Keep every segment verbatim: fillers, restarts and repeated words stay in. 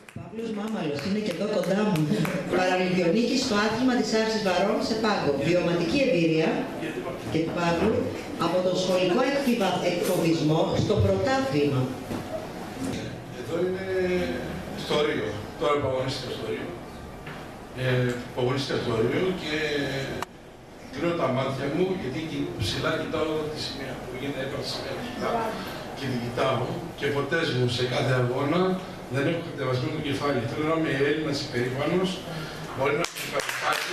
Παύλος Μάμαλος είναι και εδώ κοντά μου. Παραλυμπιονίκη στο άθλημα της Άρσης Βαρών σε πάγκο. Βιωματική εμπειρία και του Παύλου από τον σχολικό εκφοβισμό στο πρωτάθλημα. Εδώ είναι στο Ρίο. Τώρα που αγωνίστηκα στο Ρίο. Ε, που αγωνίστηκα στο Ρίο και κλείνω τα μάτια μου γιατί ψηλά κοιτάω τη σημαία που γίνεται έπρεπε σημαία ψηλά και την κοιτάω και ποτέ μου σε κάθε αγώνα δεν έχω κατεβασμένο το κεφάλι. Θέλω να είμαι Έλληνας υπερήφανος, μπορεί να έχει παρουσιάσει.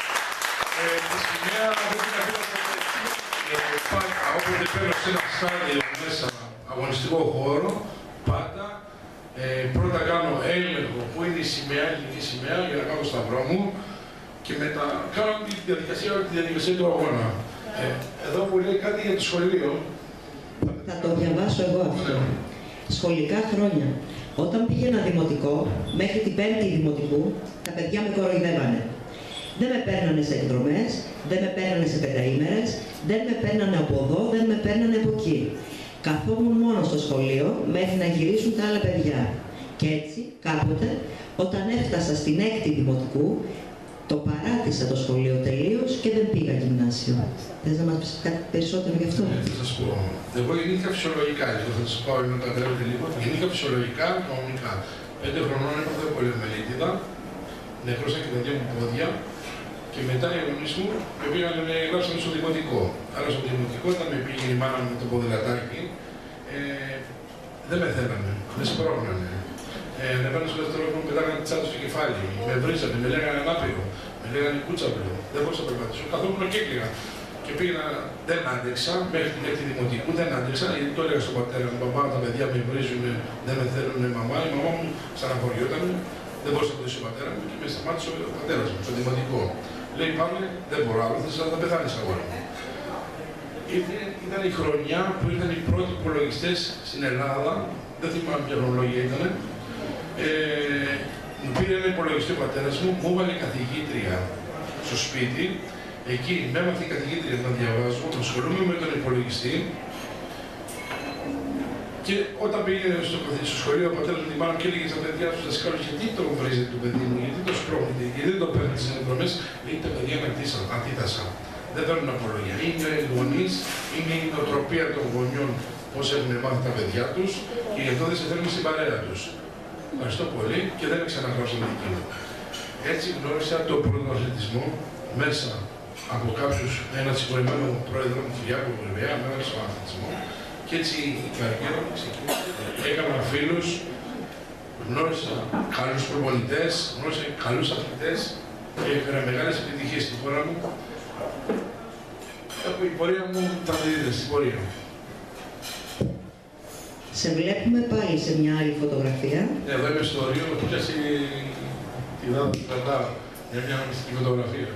Ε, τη σημαία δεν την αφήνω ποτέ. Όποτε παίρνω σε ένα στάδιο μέσα αγωνιστικό χώρο, πάντα ε, πρώτα κάνω έλεγχο που είναι η σημαία, η ελληνική σημαία, για να κάνω το σταυρό μου και μετά κάνω τη διαδικασία, τη διαδικασία του αγώνα. Ε, εδώ μου λέει κάτι για το σχολείο. Θα το διαβάσω εγώ αυτό. Ναι. Σχολικά χρόνια. Όταν πήγαινα δημοτικό, μέχρι την πέμπτη δημοτικού, τα παιδιά με κοροϊδεύανε. Δεν με παίρνανε σε εκδρομές, δεν με παίρνανε σε πενταήμερες, δεν με παίρνανε από εδώ, δεν με παίρνανε από εκεί. Καθόμουν μόνο στο σχολείο μέχρι να γυρίσουν τα άλλα παιδιά. Και έτσι, κάποτε, όταν έφτασα στην έκτη δημοτικού, το παράτησα το σχολείο τελείως και δεν πήγα γυμνάσιο. Θες να μας πεις κάτι περισσότερο γι' αυτό? Ναι, θα σας πω. Εγώ γεννήθηκα φυσιολογικά, θα σας πω να το καταλάβετε λίγο. Γεννήθηκα φυσιολογικά, κανονικά. Πέντε χρονών έπαθα πολυομελίτιδα, νεκρώσα και τα δύο μου πόδια και μετά οι γονείς μου με πήγαν να γράψαν στο δημοτικό. Άρα στο δημοτικό, όταν με πήγαινε η μάνα μου με το ποδηλατάκι, ε, δεν με θέλανε, με σπρώχνανε. Ε, ανεβαίνω στο δεύτερο μου, πετάγανε τσάτο στο κεφάλι, με βρίζανε, με λέγανε ανάπηρο, με λέγανε κούτσαβλο. Δεν μπορούσα να περπατήσω. Καθόμουν και έκλαιγα. Και πήγαινα, δεν άντεξα, μέχρι την έκτη δημοτικού, δεν άντεξα, γιατί το έλεγα στον πατέρα μου: Παπά, τα παιδιά με βρίζουν, δεν με θέλουν, μαμά. Η μαμά μου στεναχωριόταν, δεν μπορούσα να βοηθήσω τον πατέρα μου και με σταμάτησε ο πατέρα μου, στο δημοτικό. Λέει: Παύλε, δεν μπορώ άλλο, θα θα πεθάνει αγόρι μου. Ήταν η χρονιά που ήρθαν οι πρώτοι υπολογιστές στην Ελλάδα, δεν θυμάμαι ποια χρονολογία ήταν. Ε, μου πήρε ένα υπολογιστή ο πατέρας μου, μου έβαλε καθηγήτρια στο σπίτι. Εκεί με έμαθε η καθηγήτρια να διαβάζω, να ασχολούμαι με τον υπολογιστή. Και όταν πήγαινε στο, στο σχολείο ο πατέρας μου την πάνω και έλεγε στα παιδιά του δασκάλου: Γιατί το βρίζετε το παιδί μου, γιατί το σπρώχνετε, γιατί δεν το παίρνετε στις ενδρομές? Λέει: Τα παιδιά με αντίτασαν. Δεν παίρνουν απολογία. Είναι οι γονείς, είναι η νοοτροπία των γονιών πώς έχουν μάθει τα παιδιά τους και γι' αυτό δεν σε θέλουν στην παρέα τους. Ευχαριστώ πολύ και δεν ξαναγράψω την δική μου. Έτσι γνώρισα τον πρωτοαθλητισμό μέσα από κάποιους, ένα συγχωρημένο πρόεδρο μου, Κυριάκο Βουρβαία, με έβαλε στον αθλητισμό. Και έτσι η καριέρα μου ξεκίνησε. Έκανα φίλους, γνώρισα καλούς προπονητές, γνώρισα καλούς αθλητές και έφερα μεγάλες επιτυχίες στη χώρα μου. Η πορεία μου θα τη δείτε στην πορεία μου. Σε βλέπουμε πάλι σε μια άλλη φωτογραφία. Ναι, εδώ είμαι στο Ρίο, μου πιάσει τη δάδα του κρατάω για μια μυστική φωτογραφία.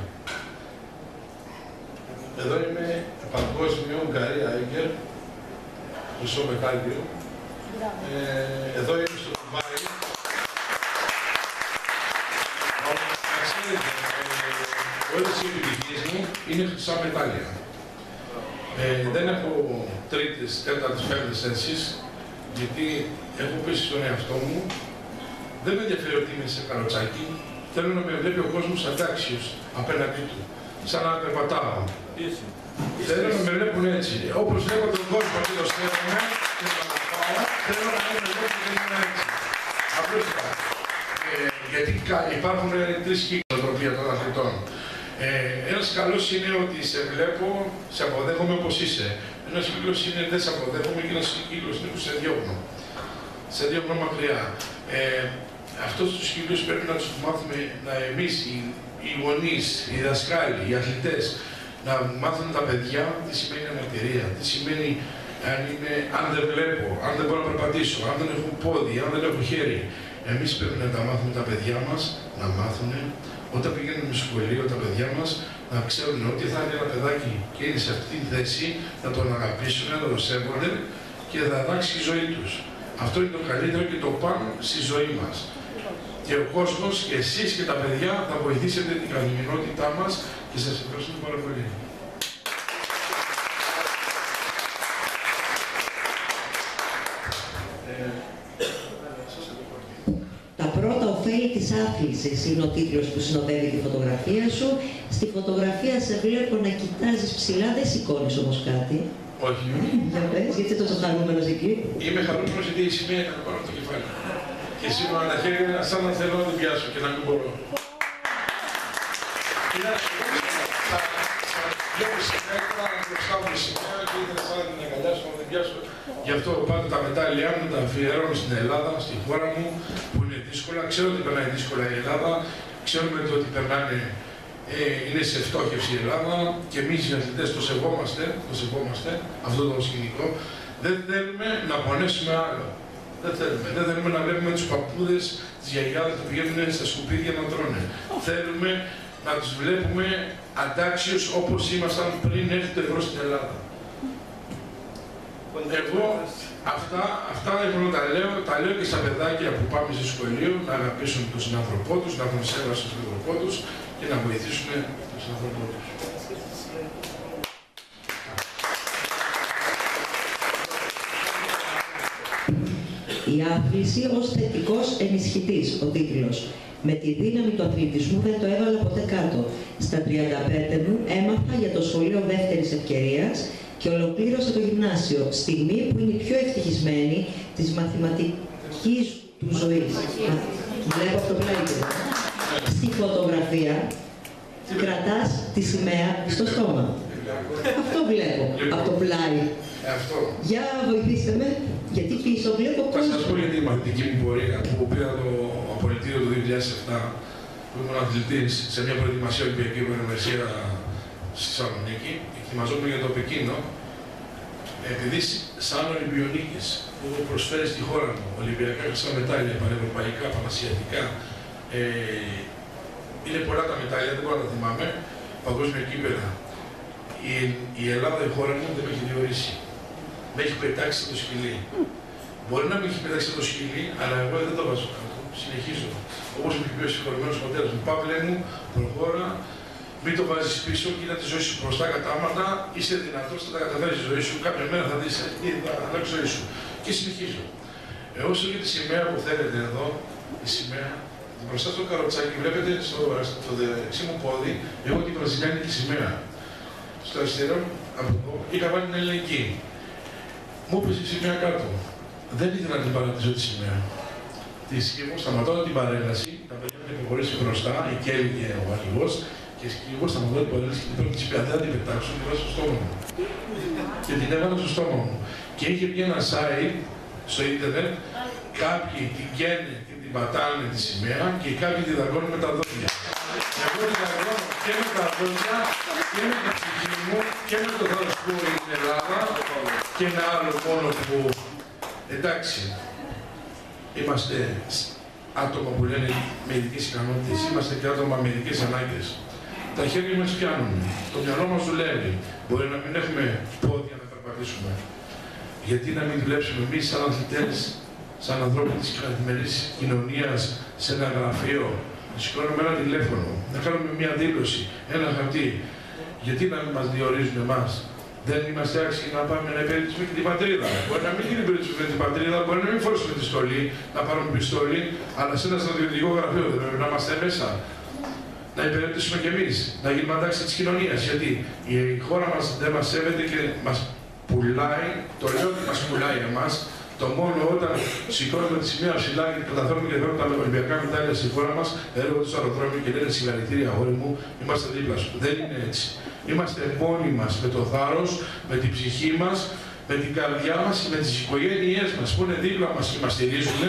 Εδώ είμαι παγκόσμιο Ουγγαρία Έγκερ, χρυσό μετάλλιο. Ε, εδώ είμαι στο Ντουμπάι. Όλες οι επιτυχίες μου είναι χρυσά μετάλλια. Ε, δεν έχω τρίτες, τέταρτες, πέμπτες θέσεις, γιατί έχω πείσει στον εαυτό μου. Δεν με ενδιαφέρει ότι είμαι σε καροτσάκι. Θέλω να με βλέπει ο κόσμος αντάξιος απέναντί του, σαν να περπατάω. Θέλω να με βλέπουν έτσι. Όπως βλέπω τον κόσμο και το στέλνουμε και τον αγαπάω, θέλω να με βλέπουν και είναι έτσι. Απλώς υπάρχει. Ε, γιατί υπάρχουν τρεις κύκλοι των αθλητών. Ε, ένας καλός είναι ότι σε βλέπω, σε αποδέχομαι όπως είσαι. Ένας κύκλος είναι δεν σε αποδέχομαι και ένας κύκλος είναι που σε διώχνω. Σε διώχνω μακριά. Ε, αυτούς τους κύκλους πρέπει να τους μάθουμε να εμείς, οι, οι γονείς, οι δασκάλοι, οι αθλητές, να μάθουν τα παιδιά τι σημαίνει αναπηρία, τι σημαίνει αν, είναι, αν δεν βλέπω, αν δεν μπορώ να περπατήσω, αν δεν έχω πόδι, αν δεν έχω χέρι. Εμείς πρέπει να τα μάθουμε τα παιδιά μας, να μάθουν όταν πηγαίνουν στο σχολείο τα παιδιά μας, να ξέρουν ότι θα είναι ένα παιδάκι και είναι σε αυτή τη θέση, να τον αγαπήσουν, να τον σέβονται και θα αλλάξει η ζωή τους. Αυτό είναι το καλύτερο και το πάνω στη ζωή μας. Και ο κόσμος και εσείς και τα παιδιά θα βοηθήσετε την καθημερινότητά μας και σας ευχαριστώ πάρα πολύ. Τα ωφέλη της άθλησης είναι ο τίτλος που συνοδεύει τη φωτογραφία σου. Στη φωτογραφία σε βλέπω να κοιτάζεις ψηλά, δεν σηκώνεις όμως κάτι. Όχι. Για πες, γιατί είσαι τόσο χαρούμενος εκεί. Είμαι χαρούμενος γιατί η σημαία είναι πάνω από το κεφάλι. Και σήμερα τα χέρια σαν να θέλω να την πιάσω και να μην μπορώ. Βλέπεις σήμερα μπροστά μου τη σημαία και ήθελα σαν να την αγκαλιάσω, να την πιάσω. Γι' αυτό πάντα τα μετάλλια μου τα αφιερώνω στην Ελλάδα, στη χώρα μου, που είναι δύσκολα. Ξέρω ότι περνάει δύσκολα η Ελλάδα, ξέρουμε ότι περνάνε, ε, είναι σε φτώχευση η Ελλάδα και εμείς οι αθλητές το σεβόμαστε, το σεβόμαστε αυτό το σκηνικό. Δεν θέλουμε να πονέσουμε άλλο. Δεν θέλουμε. Δεν θέλουμε να βλέπουμε τους παππούδες, τις γιαγιάδες που πηγαίνουν στα σκουπίδια να τρώνε. Θέλουμε να τους βλέπουμε αντάξιους όπως ήμασταν πριν έρθει το ευρώ στην Ελλάδα. Εγώ αυτά, αυτά έχω να τα λέω, τα λέω και στα παιδάκια που πάμε στο σχολείο, να αγαπήσουν τον συνάνθρωπό τους, να έχουν σέβαση στον συνάνθρωπό τους και να βοηθήσουν τον συνάνθρωπό τους. Η άθληση ως θετικός ενισχυτής, ο τίτλος. Με τη δύναμη του αθλητισμού δεν το έβαλα ποτέ κάτω. Στα τριάντα πέντε μου έμαθα για το σχολείο δεύτερης ευκαιρίας και ολοκλήρωσα το γυμνάσιο, στιγμή που είναι η πιο ευτυχισμένη της μαθηματικής του ζωής. Βλέπω αυτό που λέγεται. Στη φωτογραφία κρατάς τη σημαία στο στόμα. Αυτό βλέπω, από το πλάι. Αυτό. Για βοηθήστε με, γιατί πίσω βλέπω πώς... Θα σας πω για τη μαθητική μου πορεία που πήρα το απολυτήριο του δύο χιλιάδες επτά, που ήμουν αθλητής σε μια προετοιμασία ολυμπιακή προετοιμασία στη Θεσσαλονίκη. Ετοιμαζόμουν για το Πεκίνο, επειδή σαν Ολυμπιονίκης που έχω προσφέρει στη χώρα μου Ολυμπιακά χρυσά μετάλλια, πανευρωπαϊκά, πανασιατικά. Ε, είναι πολλά τα μετάλλια, δεν μπορώ να τα θυμάμαι. Παγκόσμια κύπελα. Η, η Ελλάδα, η χώρα μου, δεν με έχει διορίσει. Με έχει πετάξει το σκυλί. Μπορεί να με έχει πετάξει το σκυλί, αλλά εγώ δεν το βάζω κάτω. Συνεχίζω. Όπως μου έχει πει ο συγχωρημένος πατέρας μου, Παύλε μου, προχώρα, μην το βάζεις πίσω και να τη ζωή σου μπροστά κατάματα, είσαι δυνατός, θα τα καταφέρεις τη ζωή σου. Κάποια μέρα θα δεις, θα αλλάξει η ζωή σου. Και συνεχίζω. Εγώ όσο για τη σημαία που θέλετε εδώ, η σημαία, μπροστά στο καροτσάκι, βλέπετε στο, στο δεξί μου πόδι, εγώ τη βραζιλιάνικη σημαία. Στο αριστερό, από εδώ, είχα βάλει την ελληνική. Μου έπεσε η σημαία κάτω. Δεν ήθελα να την παρατήσω τη σημαία. Τη σκύβω, σταματάω την παρέλαση, τα παιδιά μου έχουν προχωρήσει μπροστά, η Κέλλη και ο αρχηγός, και σκύβω, σταματάω την παρέλαση και την πρώτη τη πια, δεν θα την πετάξω, την βάζω στο στόμα μου. Και την έβαλα στο στόμα μου. Και είχε βγει ένα site στο ίντερνετ, κάποιοι την καίνε και την πατάνε τη σημαία και κάποιοι τη δαγκώνουν με τα δόντια. Εγώ την δαγκώνω και με τα δόντια και με την ψυχή μου και με το θάρρος που είναι στην Ελλάδα και ένα άλλο μόνο που, εντάξει, είμαστε άτομα που λένε με ειδικές ικανότητες, είμαστε και άτομα με ειδικές ανάγκες. Τα χέρια μας πιάνουν, το μυαλό μας δουλεύει. Μπορεί να μην έχουμε πόδια να περπατήσουμε. Γιατί να μην δουλέψουμε εμείς σαν αθλητές, σαν ανθρώποι της καθημερινής κοινωνίας, σε ένα γραφείο, να σηκώνουμε ένα τηλέφωνο, να κάνουμε μια δήλωση, ένα χαρτί. Γιατί να μην μας διορίζουν εμάς. Δεν είμαστε άξιοι να πάμε να υπηρετήσουμε και την πατρίδα. Μπορεί να μην γίνει υπηρετήσουμε την πατρίδα, μπορεί να μην φορήσουμε τη στολή, να πάρουμε πιστόλι, αλλά σε ένα στρατιωτικό γραφείο δεν πρέπει να είμαστε μέσα. Να υπηρετήσουμε κι εμείς, να γίνουμε αντάξει της κοινωνίας. Γιατί η χώρα μας δεν μας σέβεται και μας πουλάει, το λέω ότι μας πουλάει εμάς, το μόνο όταν σηκώνουμε τη σημαία ψηλά και καταφέρουμε και φέρνουμε τα Ολυμπιακά μετάλλια στη χώρα μας, έρχονται στο αεροδρόμιο και λένε συγχαρητήρια, αγόρι μου, είμαστε δίπλα σου. Δεν είναι έτσι. Είμαστε μόνοι μας με το θάρρος, με την ψυχή μας, με την καρδιά μας και με τις οικογένειές μας που είναι δίπλα μας και μας στηρίζουν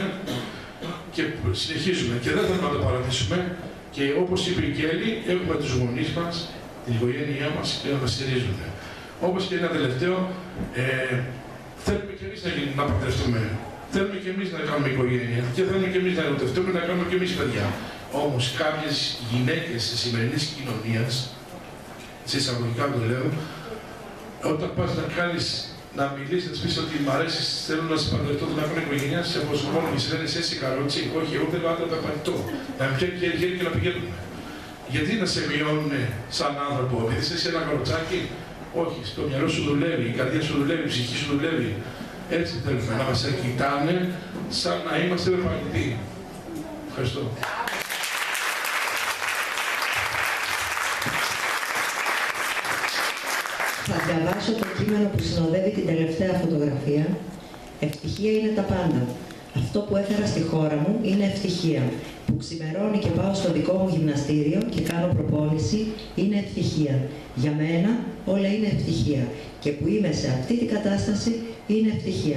και συνεχίζουμε. Και δεν θέλουμε να το παρατήσουμε. Και όπως είπε η Κέλλη, έχουμε τους γονείς μας, την οικογένειά μας και να μας στηρίζουν. Όπως και ένα τελευταίο, ε, θέλουμε και εμείς να, να παντρευτούμε. Θέλουμε και εμείς να κάνουμε οικογένεια. Και θέλουμε και εμείς να ερωτευτούμε, να κάνουμε και εμείς παιδιά. Όμως κάποιες γυναίκες της σημερινής κοινωνίας, σε εισαγωγικά το λέω, όταν πας να κάνεις, να μιλήσεις, να πεις ότι μ' αρέσεις, θέλω να σε παντρευτώ, να κάνω οικογένεια, σε αποσχολούν και σε λένε εσύ καρότσι, όχι, εγώ θέλω άντρα περπατητό. Να με πιάνει χέρι-χέρι και να πηγαίνουμε. Γιατί να σε μειώνουν σαν άνθρωπο, επειδή είσαι ένα καροτσάκι, όχι, στο μυαλό σου δουλεύει, η καρδιά σου δουλεύει, η ψυχή σου δουλεύει. Έτσι θέλουμε να μας κοιτάνε σαν να είμαστε περπατητοί. Ευχαριστώ. Θα διαβάσω το κείμενο που συνοδεύει την τελευταία φωτογραφία. Ευτυχία είναι τα πάντα. Αυτό που έφερα στη χώρα μου είναι ευτυχία. Που ξημερώνει και πάω στο δικό μου γυμναστήριο και κάνω προπόνηση είναι ευτυχία. Για μένα όλα είναι ευτυχία. Και που είμαι σε αυτή την κατάσταση είναι ευτυχία.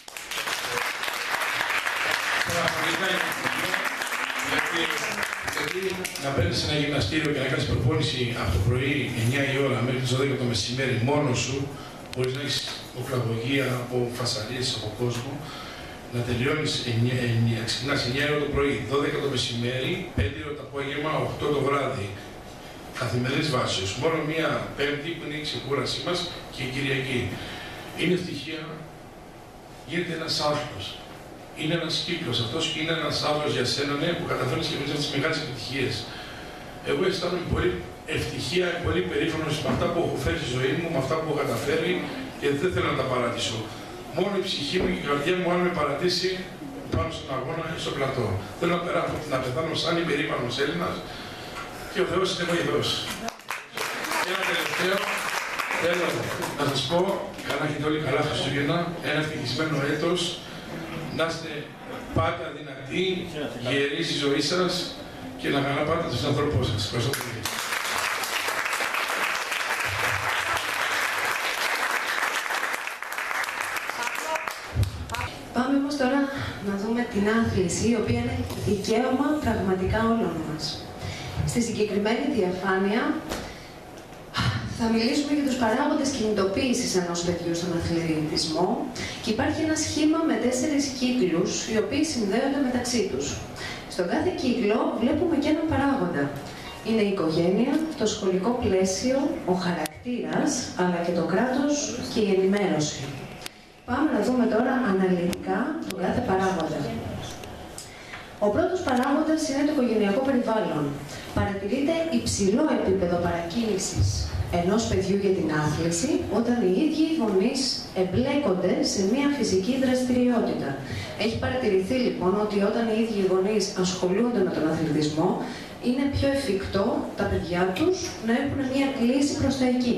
Γιατί να παίρνεις ένα γυμναστήριο και να κάνεις προπόνηση από το πρωί εννιά η ώρα μέχρι τις δώδεκα το μεσημέρι μόνος σου, χωρίς να έχεις οχλαγωγία από φασαρίες από κόσμο, να τελειώνεις, να ξεκινάς εννιά η ώρα το πρωί, δώδεκα το μεσημέρι, πέντε η ώρα το απόγευμα, οκτώ το βράδυ. Καθημερινής βάσης. Μόνο μία Πέμπτη που είναι η ξεκούρασή μας και η Κυριακή. Είναι ευτυχία, γίνεται ένας άθλος. Είναι ένας κύκλος. Αυτός είναι ένας άθλος για σένα, ναι, που καταφέρνεις και με τις μεγάλες επιτυχίες. Εγώ αισθάνομαι πολύ ευτυχία, πολύ περήφανος με αυτά που έχω φέρει στη ζωή μου, με αυτά που έχω καταφέρει και δεν θέλω να τα παρατήσω. Μόνο η ψυχή μου και η καρδιά μου, αν με παρατήσει πάνω στον αγώνα ή στο πλατό. Θέλω να περάσω, να πεθάνω σαν υπερήφανος Έλληνας και ο Θεός είναι βοηθός. Και ένα τελευταίο, θέλω να σας πω, καλά έχετε όλοι καλά Χριστούγεννα, ένα ευτυχισμένο έτος, να είστε πάντα δυνατοί, γεροί στη ζωή σας και να αγαπάτε τον άνθρωπό σας. Ευχαριστώ πολύ. Πάμε όμως τώρα να δούμε την άθληση, η οποία είναι δικαίωμα πραγματικά όλων μας. Στη συγκεκριμένη διαφάνεια θα μιλήσουμε για τους παράγοντες κινητοποίησης ενός παιδιού στον αθλητισμό και υπάρχει ένα σχήμα με τέσσερις κύκλους, οι οποίοι συνδέονται μεταξύ τους. Στον κάθε κύκλο βλέπουμε και έναν παράγοντα. Είναι η οικογένεια, το σχολικό πλαίσιο, ο χαρακτήρας, αλλά και το κράτος και η ενημέρωση. Πάμε να δούμε τώρα αναλυτικά τον κάθε παράγοντα. Ο πρώτος παράγοντας είναι το οικογενειακό περιβάλλον. Παρατηρείται υψηλό επίπεδο παρακίνησης ενός παιδιού για την άθληση όταν οι ίδιοι οι γονείς εμπλέκονται σε μια φυσική δραστηριότητα. Έχει παρατηρηθεί λοιπόν ότι όταν οι ίδιοι οι γονείς ασχολούνται με τον αθλητισμό, είναι πιο εφικτό τα παιδιά τους να έχουν μια κλίση προς τα εκεί.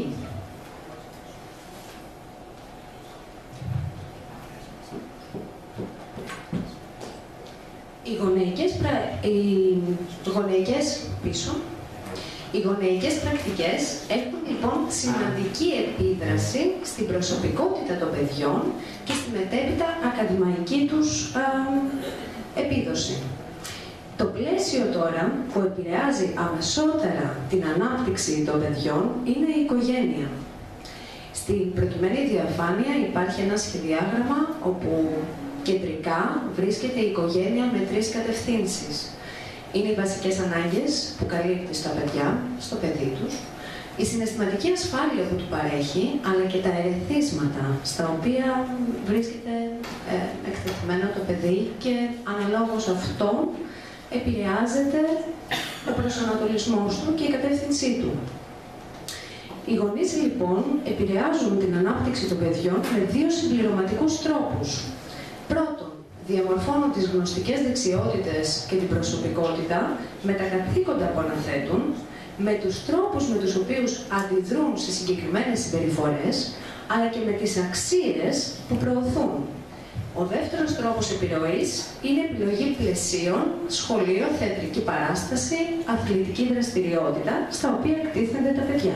Οι γονεϊκές, πρα... οι γονεϊκές πίσω, οι γονεϊκές πρακτικές έχουν λοιπόν σημαντική επίδραση στην προσωπικότητα των παιδιών και στη μετέπειτα ακαδημαϊκή τους α, επίδοση. Το πλαίσιο τώρα που επηρεάζει αμεσότερα την ανάπτυξη των παιδιών είναι η οικογένεια. Στην προκειμένη διαφάνεια υπάρχει ένα σχεδιάγραμμα όπου κεντρικά βρίσκεται η οικογένεια με τρεις κατευθύνσεις. Είναι οι βασικές ανάγκες που καλύπτει στα παιδιά, στο παιδί τους, η συναισθηματική ασφάλεια που του παρέχει, αλλά και τα ερεθίσματα στα οποία βρίσκεται ε, εκτεθειμένο το παιδί και αναλόγως αυτό επηρεάζεται ο προσανατολισμός του και η κατεύθυνσή του. Οι γονείς λοιπόν επηρεάζουν την ανάπτυξη των παιδιών με δύο συμπληρωματικούς τρόπους. Πρώτον, διαμορφώνουν τις γνωστικές δεξιότητες και την προσωπικότητα με τα καθήκοντα που αναθέτουν, με τους τρόπους με τους οποίους αντιδρούν σε συγκεκριμένες συμπεριφορές, αλλά και με τις αξίες που προωθούν. Ο δεύτερος τρόπος επιρροής είναι επιλογή πλαισίων, σχολείο, θεατρική παράσταση, αθλητική δραστηριότητα, στα οποία εκτίθενται τα παιδιά.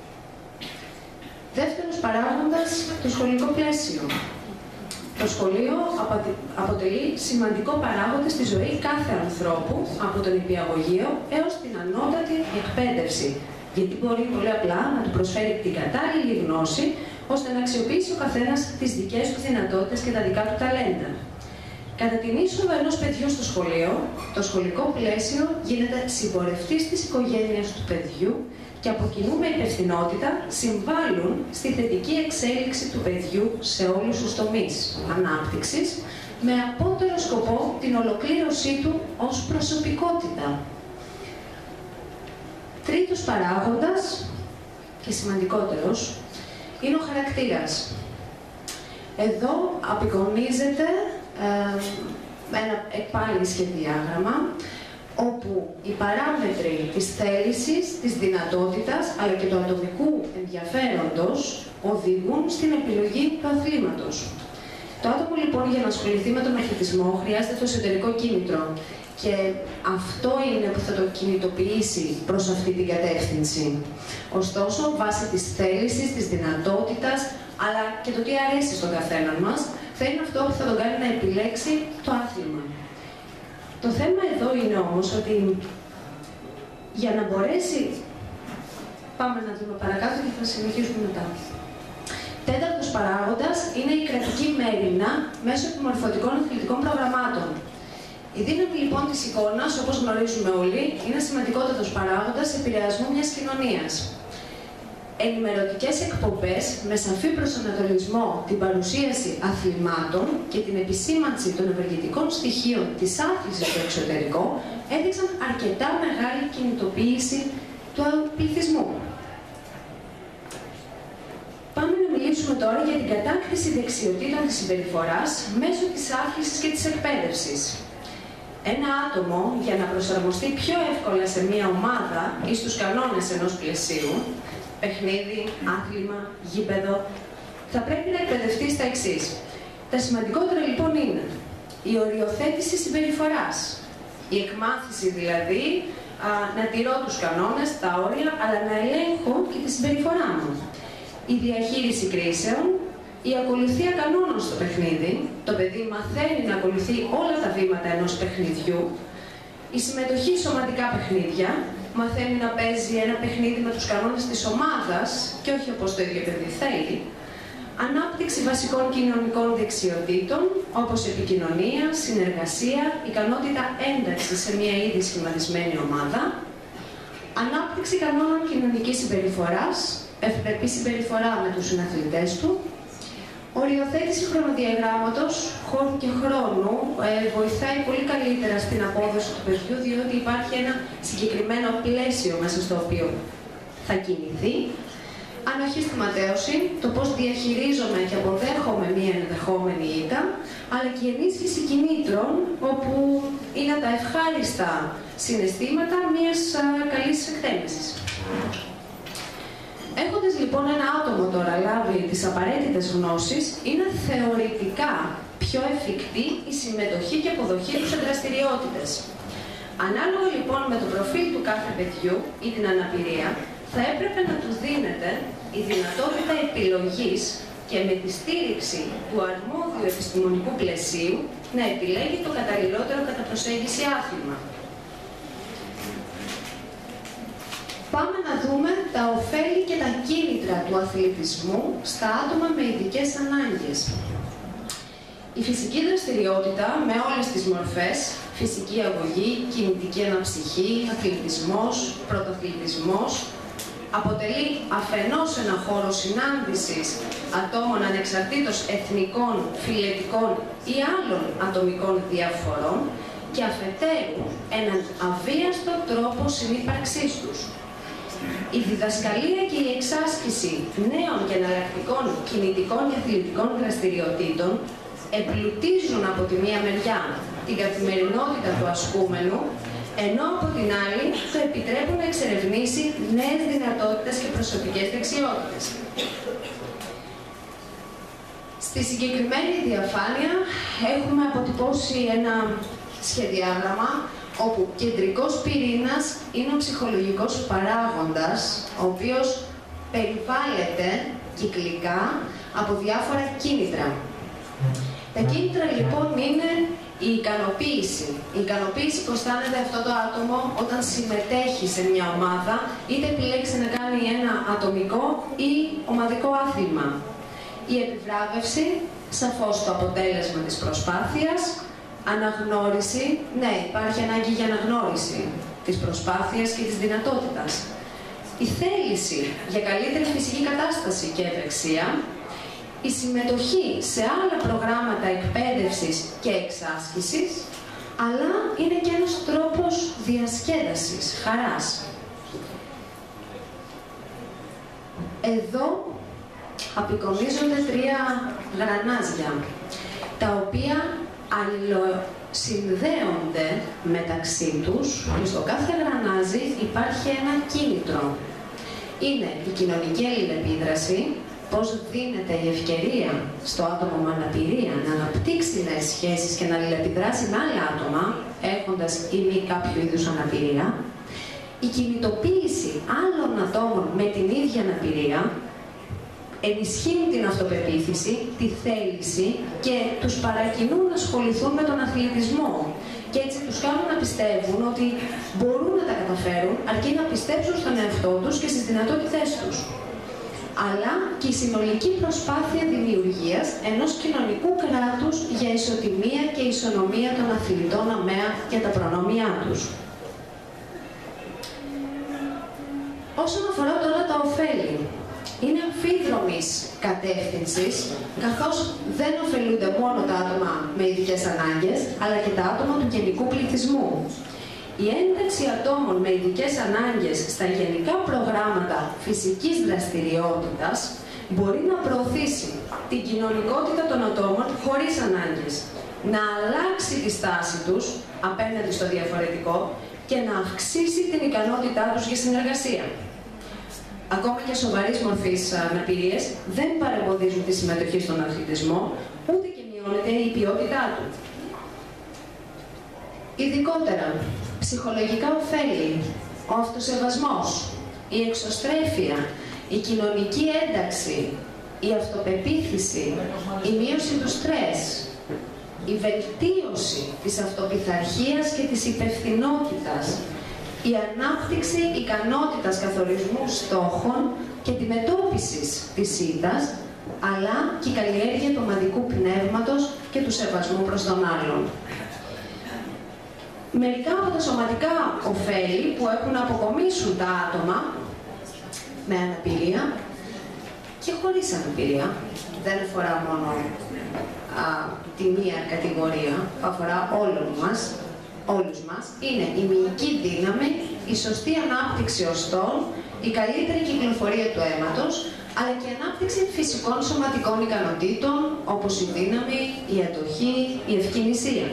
Δεύτερος παράγοντας, το σχολικό πλαίσιο. Το σχολείο αποτελεί σημαντικό παράγοντα στη ζωή κάθε ανθρώπου, από τον νηπιαγωγείο έως την ανώτατη εκπαίδευση, γιατί μπορεί πολύ απλά να του προσφέρει την κατάλληλη γνώση, ώστε να αξιοποιήσει ο καθένας τις δικές του δυνατότητες και τα δικά του ταλέντα. Κατά την είσοδο ενός παιδιού στο σχολείο, το σχολικό πλαίσιο γίνεται συμπορευτής της οικογένειας του παιδιού και από κοινού με υπευθυνότητα συμβάλλουν στη θετική εξέλιξη του παιδιού σε όλους τους τομείς ανάπτυξης, με απότερο σκοπό την ολοκλήρωσή του ως προσωπικότητα. Τρίτος παράγοντας, και σημαντικότερος, είναι ο χαρακτήρας. Εδώ απεικονίζεται ε, με ένα πάλι σχεδιάγραμμα, όπου οι παράμετροι της θέλησης, της δυνατότητας, αλλά και του ατομικού ενδιαφέροντος οδηγούν στην επιλογή του αθλήματος. Το άτομο λοιπόν για να ασχοληθεί με τον αθλητισμό χρειάζεται το εσωτερικό κίνητρο και αυτό είναι που θα το κινητοποιήσει προς αυτή την κατεύθυνση. Ωστόσο, βάσει της θέλησης, της δυνατότητας, αλλά και το τι αρέσει στον καθέναν μας, θα είναι αυτό που θα τον κάνει να επιλέξει το άθλημα. Το θέμα εδώ είναι όμως ότι για να μπορέσει... Πάμε να δούμε παρακάτω και θα συνεχίσουμε μετά. Τέταρτος παράγοντας είναι η κρατική μέριμνα μέσω επιμορφωτικών αθλητικών προγραμμάτων. Η δύναμη λοιπόν της εικόνας, όπως γνωρίζουμε όλοι, είναι σημαντικότατος παράγοντας επηρεασμού μιας κοινωνίας. Ενημερωτικές εκπομπές με σαφή προσανατολισμό την παρουσίαση αθλημάτων και την επισήμανση των ευεργετικών στοιχείων της άθλησης στο εξωτερικό έδειξαν αρκετά μεγάλη κινητοποίηση του πληθυσμού. Πάμε να μιλήσουμε τώρα για την κατάκτηση δεξιοτήτων της συμπεριφοράς μέσω της άθλησης και της εκπαίδευσης. Ένα άτομο, για να προσαρμοστεί πιο εύκολα σε μια ομάδα ή στους κανόνες ενός πλαισίου, παιχνίδι, άθλημα, γήπεδο, θα πρέπει να εκπαιδευτεί στα εξής. Τα σημαντικότερα λοιπόν είναι η οριοθέτηση συμπεριφοράς, η εκμάθηση δηλαδή α, να τηρώ τους κανόνες, τα όρια, αλλά να ελέγχω και τη συμπεριφορά μου. Η διαχείριση κρίσεων, η ακολουθία κανόνων στο παιχνίδι, το παιδί μαθαίνει να ακολουθεί όλα τα βήματα ενός παιχνιδιού, η συμμετοχή σε σωματικά παιχνίδια, μαθαίνει να παίζει ένα παιχνίδι με τους κανόνες της ομάδας και όχι όπως το ίδιο παιδί θέλει, ανάπτυξη βασικών κοινωνικών δεξιοτήτων, όπως επικοινωνία, συνεργασία, ικανότητα ένταξης σε μια ήδη σχηματισμένη ομάδα, ανάπτυξη κανόνων κοινωνικής συμπεριφοράς, ευπρεπή συμπεριφορά με τους συναθλητές του, οριοθέτηση χρονοδιαγράμματος, χώρου και χρόνου, ε, βοηθάει πολύ καλύτερα στην απόδοση του παιδιού, διότι υπάρχει ένα συγκεκριμένο πλαίσιο μέσα στο οποίο θα κινηθεί. Ανοχή στη ματέωση, το πώς διαχειρίζομαι και αποδέχομαι μία ενδεχόμενη ήττα, αλλά και η ενίσχυση κινήτρων, όπου είναι τα ευχάριστα συναισθήματα μιας α, καλής εκτέλεσης. Έχοντας λοιπόν ένα άτομο τώρα λάβει τις απαραίτητες γνώσεις, είναι θεωρητικά πιο εφικτή η συμμετοχή και αποδοχή του σε δραστηριότητες. Ανάλογα λοιπόν με το προφίλ του κάθε παιδιού ή την αναπηρία, θα έπρεπε να του δίνεται η δυνατότητα επιλογής και με τη στήριξη του αρμόδιου επιστημονικού πλαισίου να επιλέγει το καταλληλότερο κατά προσέγγιση άθλημα. Πάμε να δούμε τα ωφέλη και τα κίνητρα του αθλητισμού στα άτομα με ειδικές ανάγκες. Η φυσική δραστηριότητα με όλες τις μορφές, φυσική αγωγή, κινητική αναψυχή, αθλητισμός, πρωτοαθλητισμός, αποτελεί αφενός ένα χώρο συνάντησης ατόμων ανεξαρτήτως εθνικών, φιλετικών ή άλλων ατομικών διαφορών και αφετέρου έναν αβίαστο τρόπο συνύπαρξής τους. Η διδασκαλία και η εξάσκηση νέων και εναλλακτικών κινητικών και αθλητικών δραστηριοτήτων εμπλουτίζουν από τη μία μεριά την καθημερινότητα του ασκούμενου, ενώ από την άλλη το επιτρέπουν να εξερευνήσει νέες δυνατότητες και προσωπικές δεξιότητες. Στη συγκεκριμένη διαφάνεια έχουμε αποτυπώσει ένα σχεδιάγραμμα όπου κεντρικός πυρήνας είναι ο ψυχολογικός παράγοντας, ο οποίος περιβάλλεται κυκλικά από διάφορα κίνητρα. Τα κίνητρα λοιπόν είναι η ικανοποίηση. Η ικανοποίηση που αισθάνεται αυτό το άτομο όταν συμμετέχει σε μια ομάδα, είτε επιλέξει να κάνει ένα ατομικό ή ομαδικό άθλημα. Η επιβράβευση, σαφώς το αποτέλεσμα της προσπάθειας. Αναγνώριση, ναι, υπάρχει ανάγκη για αναγνώριση της προσπάθειας και της δυνατότητας. Η θέληση για καλύτερη φυσική κατάσταση και ευεξία. Η συμμετοχή σε άλλα προγράμματα εκπαίδευσης και εξάσκησης, αλλά είναι και ένας τρόπος διασκέδασης, χαράς. Εδώ απεικονίζονται τρία γρανάζια, τα οποία αλληλοσυνδέονται μεταξύ τους και στο κάθε γρανάζι υπάρχει ένα κίνητρο. Είναι η κοινωνική αλληλεπίδραση, πώς δίνεται η ευκαιρία στο άτομο με αναπηρία να αναπτύξει νέες σχέσεις και να αλληλεπιδράσει με άλλα άτομα, έχοντας ή μη κάποιο είδους αναπηρία, η κινητοποίηση άλλων ατόμων με την ίδια αναπηρία, ενισχύουν την αυτοπεποίθηση, τη θέληση και τους παρακινούν να ασχοληθούν με τον αθλητισμό. Και έτσι τους κάνουν να πιστεύουν ότι μπορούν να τα καταφέρουν, αρκεί να πιστέψουν στον εαυτό τους και στις δυνατότητές τους. Αλλά και η συνολική προσπάθεια δημιουργίας ενός κοινωνικού κράτους για ισοτιμία και ισονομία των αθλητών ΑΜΕΑ και τα προνόμια τους. Όσον αφορά τώρα τα ωφέλη, είναι αμφίδρομης κατεύθυνσης, καθώς δεν ωφελούνται μόνο τα άτομα με ειδικές ανάγκες, αλλά και τα άτομα του γενικού πληθυσμού. Η ένταξη ατόμων με ειδικές ανάγκες στα γενικά προγράμματα φυσικής δραστηριότητας μπορεί να προωθήσει την κοινωνικότητα των ατόμων χωρίς ανάγκες, να αλλάξει τη στάση τους απέναντι στο διαφορετικό και να αυξήσει την ικανότητά τους για συνεργασία. Ακόμα και σοβαρής μορφής αναπηρίες δεν παρεμποδίζουν τη συμμετοχή στον αθλητισμό, ούτε και μειώνεται η ποιότητά του. Ειδικότερα, ψυχολογικά ωφέλη, ο αυτοσεβασμός, η εξωστρέφεια, η κοινωνική ένταξη, η αυτοπεποίθηση, η μείωση του στρες, η βελτίωση της αυτοπειθαρχίας και της υπευθυνότητας, η ανάπτυξη ικανότητας καθορισμού στόχων και τη μετώπισης της ήττας, αλλά και η καλλιέργεια του ομαδικού πνεύματος και του σεβασμού προς τον άλλον. Μερικά από τα σωματικά ωφέλη που έχουν να αποκομίσουν τα άτομα με αναπηρία και χωρίς αναπηρία, δεν αφορά μόνο α, τη μία κατηγορία, αφορά όλους μας, όλους μας, είναι η μυϊκή δύναμη, η σωστή ανάπτυξη οστών, η καλύτερη κυκλοφορία του αίματος, αλλά και η ανάπτυξη φυσικών σωματικών ικανοτήτων, όπως η δύναμη, η αντοχή, η ευκαινησία.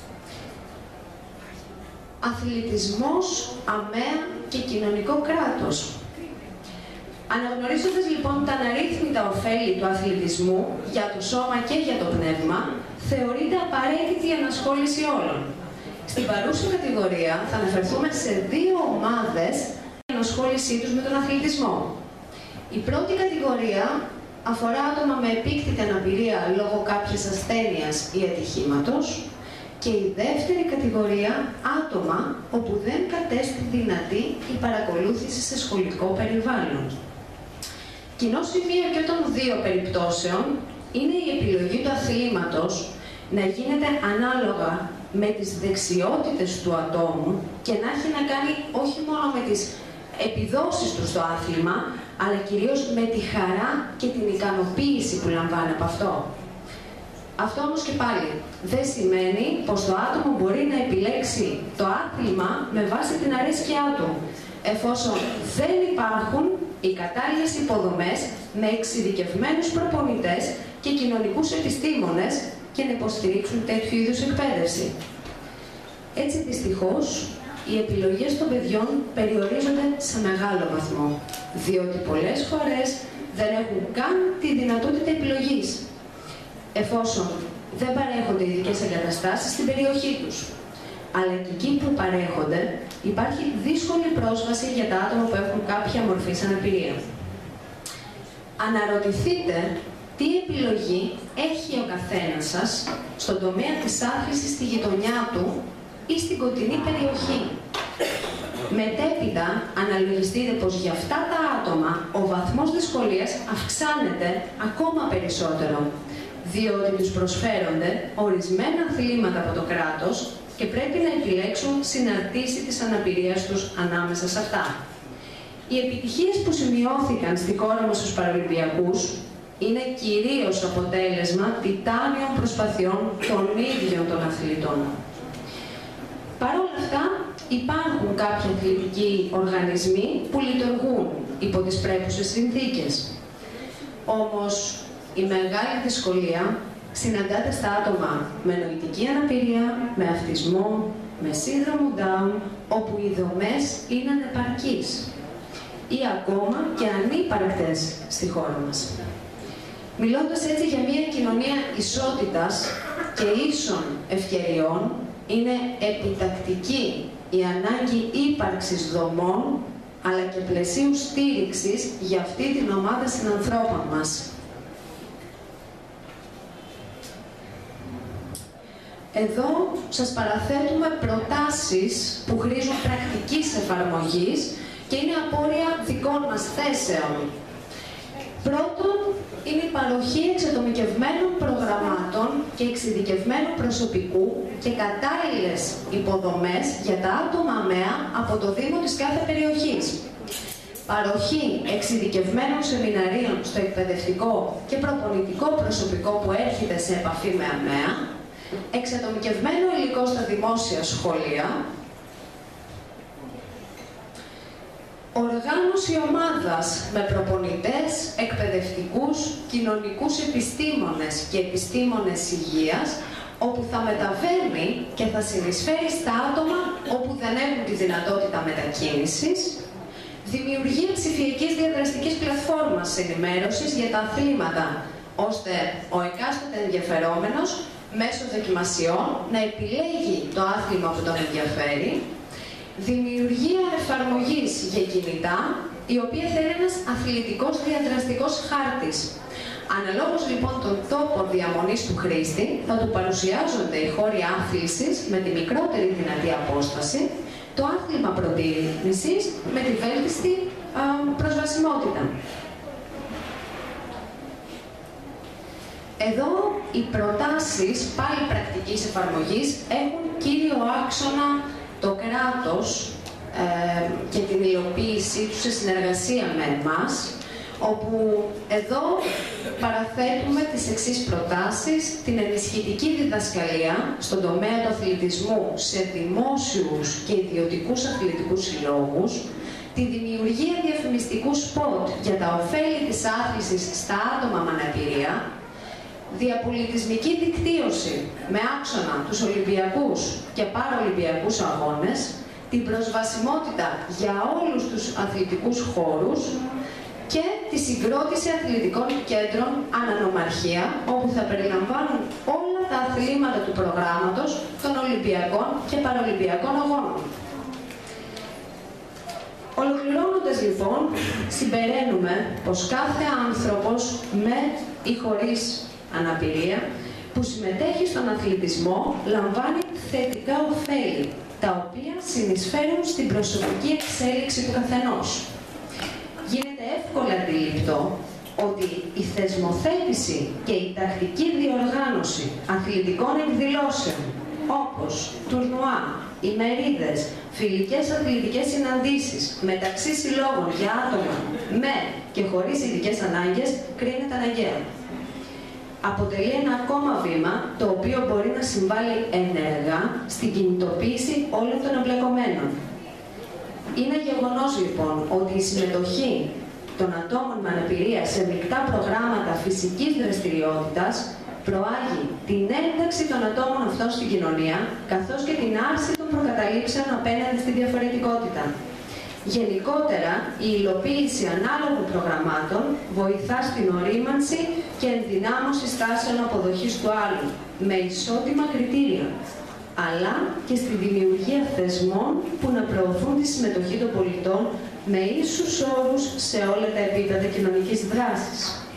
Αθλητισμός, ΑΜΕΑ και κοινωνικό κράτος. Αναγνωρίζοντας λοιπόν τα αναρρύθμιτα ωφέλη του αθλητισμού για το σώμα και για το πνεύμα, θεωρείται απαραίτητη η ανασχόληση όλων. Στην παρούσα κατηγορία θα αναφερθούμε σε δύο ομάδες για την ανασχόλησή τους με τον αθλητισμό. Η πρώτη κατηγορία αφορά άτομα με επίκτητη αναπηρία λόγω κάποιας ασθένειας ή ατυχήματος, και η δεύτερη κατηγορία άτομα όπου δεν κατέστη δυνατή η παρακολούθηση σε σχολικό περιβάλλον. Κοινό σημείο και των δύο περιπτώσεων είναι η επιλογή του αθλήματος να γίνεται ανάλογα με τις δεξιότητες του ατόμου και να έχει να κάνει όχι μόνο με τις επιδόσεις του στο άθλημα, αλλά κυρίως με τη χαρά και την ικανοποίηση που λαμβάνει από αυτό. Αυτό όμως και πάλι δεν σημαίνει πως το άτομο μπορεί να επιλέξει το άθλημα με βάση την αρέσκειά του, εφόσον δεν υπάρχουν οι κατάλληλες υποδομές με εξειδικευμένους προπονητές και κοινωνικούς επιστήμονες και να υποστηρίξουν τέτοιου είδους εκπαίδευση. Έτσι, δυστυχώς, οι επιλογές των παιδιών περιορίζονται σε μεγάλο βαθμό, διότι πολλές φορές δεν έχουν καν τη δυνατότητα επιλογής, εφόσον δεν παρέχονται ειδικές εγκαταστάσεις στην περιοχή τους. Αλλά και εκεί που παρέχονται, υπάρχει δύσκολη πρόσβαση για τα άτομα που έχουν κάποια μορφή αναπηρία. Αναρωτηθείτε τι επιλογή έχει ο καθένας σας στον τομέα της άθλησης στη γειτονιά του ή στην κοντινή περιοχή. Μετέπειτα, αναλογιστείτε πως για αυτά τα άτομα ο βαθμός δυσκολίας αυξάνεται ακόμα περισσότερο, διότι τους προσφέρονται ορισμένα αθλήματα από το κράτος και πρέπει να επιλέξουν συναρτήσει της αναπηρίας τους ανάμεσα σε αυτά. Οι επιτυχίες που σημειώθηκαν στη χώρα μας στους Παραολυμπιακούς είναι κυρίως αποτέλεσμα τιτάνιων προσπαθειών των ίδιων των αθλητών. Παρ' όλα αυτά, υπάρχουν κάποιοι αθλητικοί οργανισμοί που λειτουργούν υπό τις πρέπουσες συνθήκες. Όμως, η μεγάλη δυσκολία συναντάτε στα άτομα με νοητική αναπηρία, με αυτισμό, με σύνδρομο Down, όπου οι δομές είναι ανεπαρκείς ή ακόμα και ανύπαρκτες στη χώρα μας. Μιλώντας έτσι για μια κοινωνία ισότητας και ίσων ευκαιριών, είναι επιτακτική η ανάγκη ύπαρξης δομών, αλλά και πλαισίου στήριξης για αυτή την ομάδα συνανθρώπων μας. Εδώ σας παραθέτουμε προτάσεις που χρήζουν πρακτικής εφαρμογής και είναι απόρρια δικών μας θέσεων. Πρώτον, είναι η παροχή εξατομικευμένων προγραμμάτων και εξειδικευμένου προσωπικού και κατάλληλες υποδομές για τα άτομα ΑΜΕΑ από το Δήμο της κάθε περιοχής. Παροχή εξειδικευμένων σεμιναρίων στο εκπαιδευτικό και προπονητικό προσωπικό που έρχεται σε επαφή με ΑΜΕΑ, εξατομικευμένο υλικό στα δημόσια σχολεία, οργάνωση ομάδας με προπονητές, εκπαιδευτικούς, κοινωνικούς επιστήμονες και επιστήμονες υγείας, όπου θα μεταβαίνει και θα συνεισφέρει στα άτομα όπου δεν έχουν τη δυνατότητα μετακίνησης, δημιουργία ψηφιακής διαδραστικής πλατφόρμας ενημέρωσης για τα αθλήματα, ώστε ο εκάστοτε ενδιαφερόμενος μέσω δοκιμασιών να επιλέγει το άθλημα που τον ενδιαφέρει, δημιουργία εφαρμογής για κινητά, η οποία θα είναι ένας αθλητικός διαδραστικός χάρτης. Αναλόγως λοιπόν τον τόπο διαμονής του χρήστη, θα του παρουσιάζονται οι χώροι άθλησης με τη μικρότερη δυνατή απόσταση, το άθλημα προτίμησης με τη βέλτιστη α, προσβασιμότητα. Εδώ οι προτάσεις πάλι πρακτικής εφαρμογής έχουν κύριο άξονα το κράτος ε, και την υλοποίησή του σε συνεργασία με εμάς, όπου εδώ παραθέτουμε τις εξής προτάσεις: την ενισχυτική διδασκαλία στον τομέα του αθλητισμού σε δημόσιους και ιδιωτικούς αθλητικούς συλλόγους, τη δημιουργία διαφημιστικού σποτ για τα ωφέλη της άθλησης στα άτομα με αναπηρία, διαπολιτισμική δικτύωση με άξονα τους Ολυμπιακούς και Παραολυμπιακούς αγώνες, την προσβασιμότητα για όλους τους αθλητικούς χώρους και τη συγκρότηση αθλητικών κέντρων ανανομαρχία, όπου θα περιλαμβάνουν όλα τα αθλήματα του προγράμματος των Ολυμπιακών και Παραολυμπιακών αγώνων. Ολοκληρώνοντας λοιπόν, συμπεραίνουμε πως κάθε άνθρωπος με ή χωρίς αναπηρία που συμμετέχει στον αθλητισμό λαμβάνει θετικά ωφέλη, τα οποία συνεισφέρουν στην προσωπική εξέλιξη του καθενός. Γίνεται εύκολα αντιληπτό ότι η θεσμοθέτηση και η τακτική διοργάνωση αθλητικών εκδηλώσεων, όπως τουρνουά, ημερίδες, φιλικές αθλητικές συναντήσεις μεταξύ συλλόγων για άτομα με και χωρίς ειδικές ανάγκες, κρίνεται αναγκαίο. Αποτελεί ένα ακόμα βήμα το οποίο μπορεί να συμβάλλει ενεργά στην κινητοποίηση όλων των εμπλεκομένων. Είναι γεγονός λοιπόν ότι η συμμετοχή των ατόμων με αναπηρία σε μεικτά προγράμματα φυσικής δραστηριότητας προάγει την ένταξη των ατόμων αυτών στην κοινωνία, καθώς και την άρση των προκαταλήψεων απέναντι στη διαφορετικότητα. Γενικότερα, η υλοποίηση ανάλογων προγραμμάτων βοηθά στην ορίμανση και ενδυνάμωση στάσεων αποδοχής του άλλου, με ισότιμα κριτήρια, αλλά και στη δημιουργία θεσμών που να προωθούν τη συμμετοχή των πολιτών με ίσους όρους σε όλα τα επίπεδα κοινωνικής δράσης.